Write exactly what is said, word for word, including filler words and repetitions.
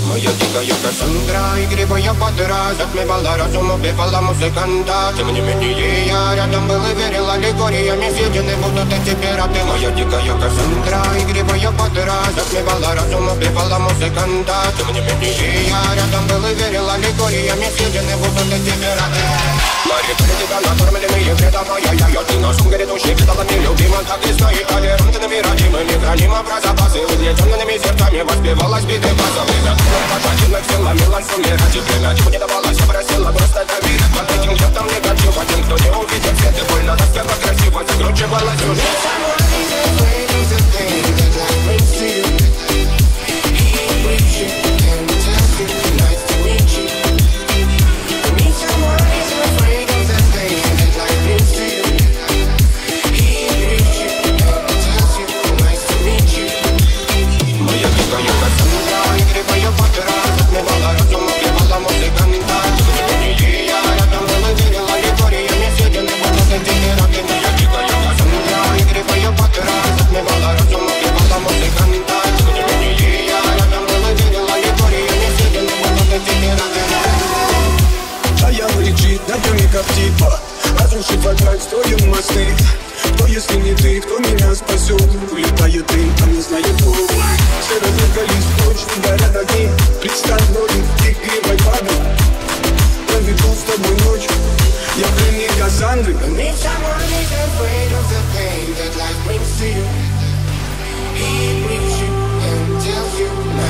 Моя дикая Кассандра, игривая подра, затмевала разум, убивала музыканта. Тем не менее я рядом был и верил аллегориями, съедены будут эти пираты. Моя дикая Кассандра, игривая подра, затмевала разум, убивала музыканта. Тем не менее я рядом был и верил аллегориями, съедены будут эти пираты. Мари, тебя накормленные предавая я, я, ты нашим грядущий педалами любима, так и стоит толерантными, родимыми, хранимо про запасы, угнетенными сердцами воспевалась биты базовых. Пошатила всем, ломилась умирать, и время чего не давалось, я просила просто доверять. Под этим где-то негатив, один, кто не увидит свет, и больно распела красиво, закручивала сюжет. Разрушить вокруг строим мосты. Кто, если не ты, кто меня спасет? Улетает дым, а не знает кто. Серый лист, точно горят огни. Представь ноги, игривой падай. Проведу с тобой ночь. Я пленник Кассандры. If someone is afraid of the pain that life brings to you, he brings you and tells you.